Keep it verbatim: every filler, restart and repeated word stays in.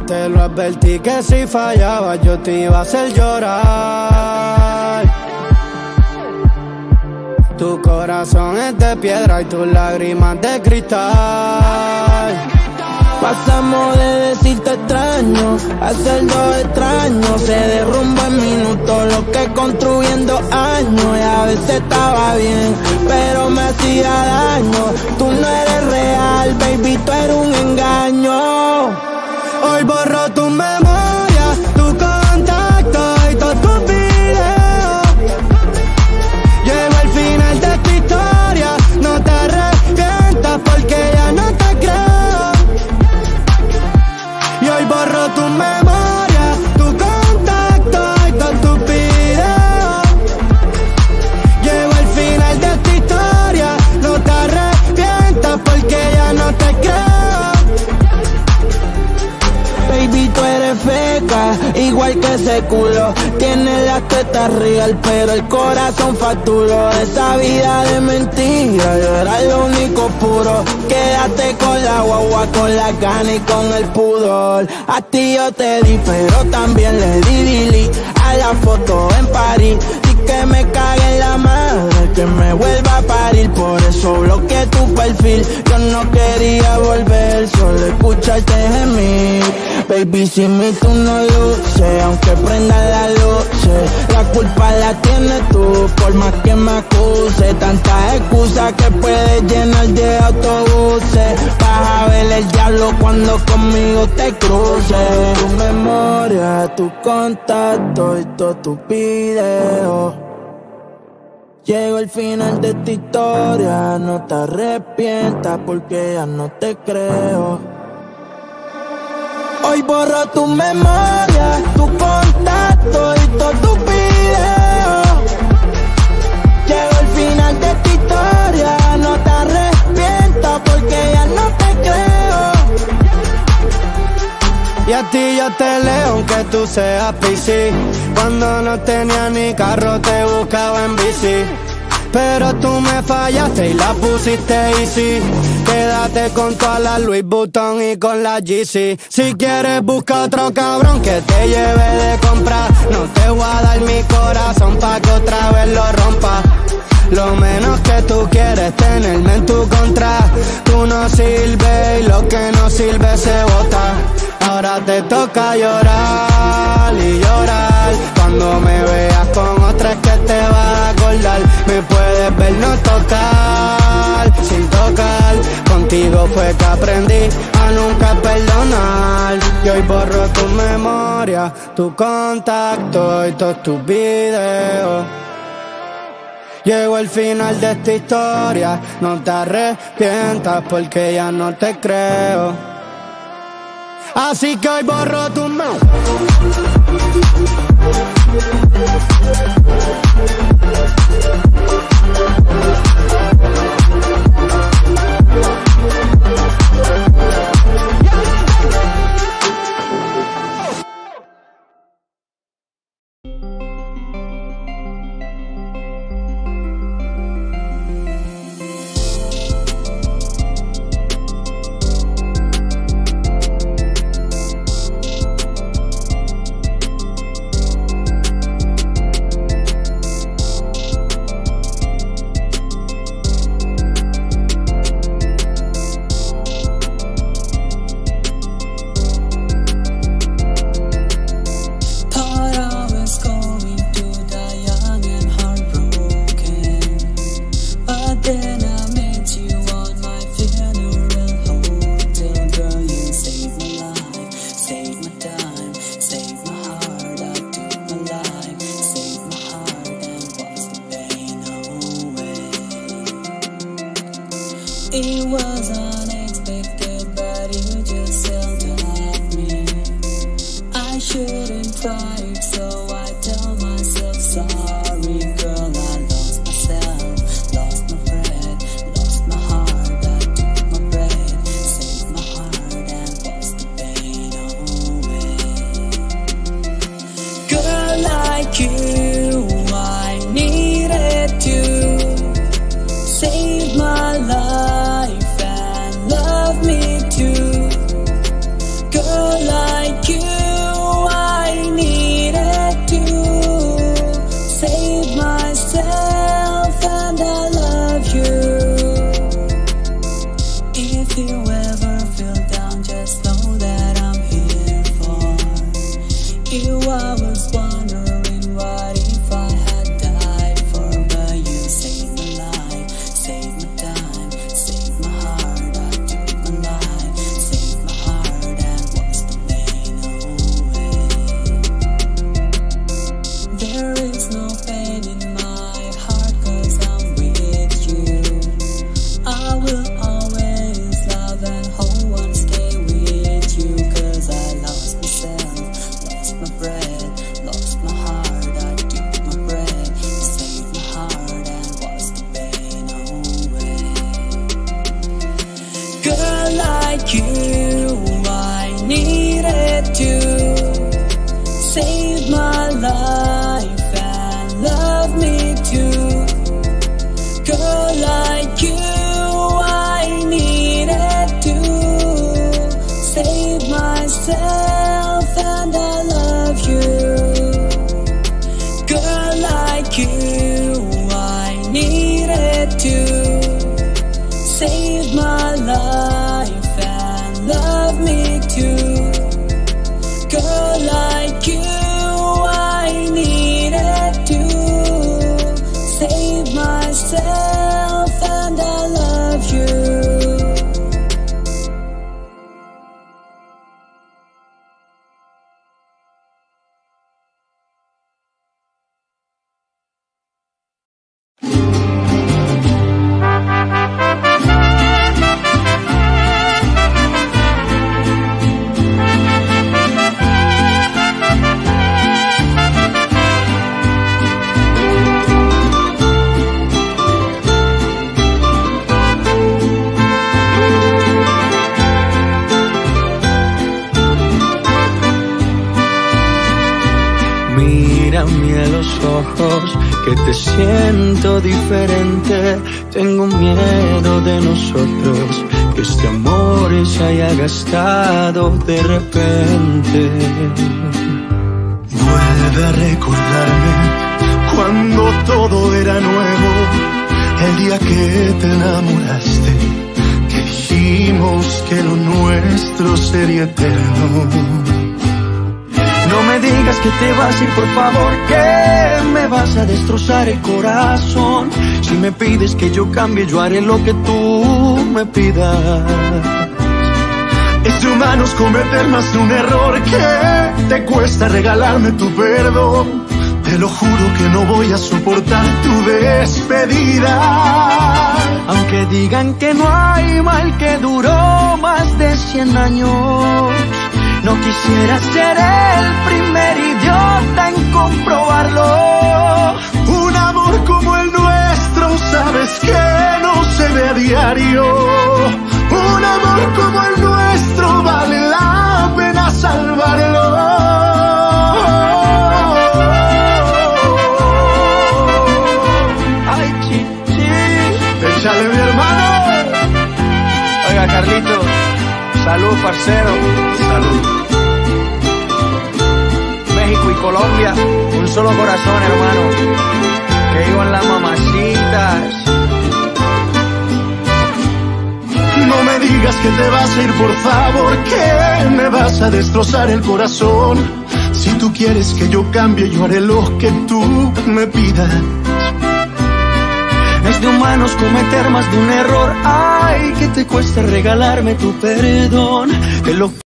Te lo advertí que si fallaba yo te iba a hacer llorar. Tu corazón es de piedra y tus lágrimas de cristal. Pasamos de decirte extraño a ser dos extraños. Se derrumba en minutos lo que construyendo años. Y a veces estaba bien, pero me hacía daño. Tú no eres real, baby, tú eres un engaño. Hoy borro tu memoria, tu contacto y todos tus videos. Llego al final de esta historia, no te arrepientas porque ya no te creo. Y hoy borro tu memoria, tu contacto y todos tus videos. Llego al final de esta historia, no te arrepientas porque ya no te creo. Baby, tú eres feca, igual que ese culo. Tienes las tetas real, pero el corazón facturó. Esa vida de mentira, yo era lo único puro. Quédate con la guagua, con la gana y con el pudor. A ti yo te di, pero también le di Lili a la foto en París. Y que me cague en la madre, que me vuelva a parir. Por eso bloqueé tu perfil. Yo no quería volver, solo escucharte gemir. Baby, si mi tú no luces, aunque prenda la luces, la culpa la tienes tú, por más que me acuse. Tantas excusas que puedes llenar de autobuses. Vas a ver el diablo cuando conmigo te cruces. Tu memoria, tu contacto y todos tus videos. Llego al final de esta historia, no te arrepientas porque ya no te creo. Hoy borro tu memoria, tu contacto y todos tus videos. Llego al final de esta historia, no te arrepientas porque ya no te creo. Y a ti yo te leo aunque tú seas P C. Cuando no tenía ni carro te buscaba en bici. Pero tú me fallaste y la pusiste easy. Quédate con toda la Louis Vuitton y con la Yeezy. Si quieres busca otro cabrón que te lleve de comprar. No te voy a dar mi corazón pa' que otra vez lo rompa. Lo menos que tú quieres tenerme en tu contra. Tú no sirves y lo que no sirve se bota. Ahora te toca llorar y llorar. Cuando me veas con otra es que te vas a acordar. Me puedes ver no tocar, sin tocar. Contigo fue que aprendí a nunca perdonar. Y hoy borro tu memoria, tu contacto y todos tus videos. Llego al final de esta historia, no te arrepientas porque ya no te creo. Así que hoy borro tu memoria. It was unexpected, but you just yelled at me. I shouldn't cry it, so I tell myself sorry, girl. I lost myself, lost my friend, lost my heart. I took my breath, saved my heart, and lost the pain away. Girl like you, I needed to save my life and love me too. Girl like to save my life and love me too. Girl like you, I needed to save myself and I love you. Girl like you, I needed to save my life and love me too. Girl like you, I needed to save myself and I love you. Mírame a los ojos, que te siento diferente. Tengo miedo de nosotros, que este amor se haya gastado de repente. Vuelve a recordarme cuando todo era nuevo, el día que te enamoraste, que dijimos que lo nuestro sería eterno. No me digas que te vas a ir, por favor, que me vas a destrozar el corazón. Si me pides que yo cambie, yo haré lo que tú me pidas. Es de humanos cometer más de un error, que te cuesta regalarme tu perdón. Te lo juro que no voy a soportar tu despedida. Aunque digan que no hay mal que duró más de cien años, no quisiera ser el primer idiota en comprobarlo. Un amor como el nuestro, sabes que no se ve a diario. Un amor como el nuestro vale la pena salvarlo. Ay, chichi. Échale, mi hermano. Oiga, Carlito, salud, parcero. Salud. México y Colombia, un solo corazón, hermano. Que iban las mamacitas. No me digas que te vas a ir, por favor, que me vas a destrozar el corazón. Si tú quieres que yo cambie, yo haré lo que tú me pidas. Es de humanos cometer más de un error. Ay, que te cuesta regalarme tu perdón. Te lo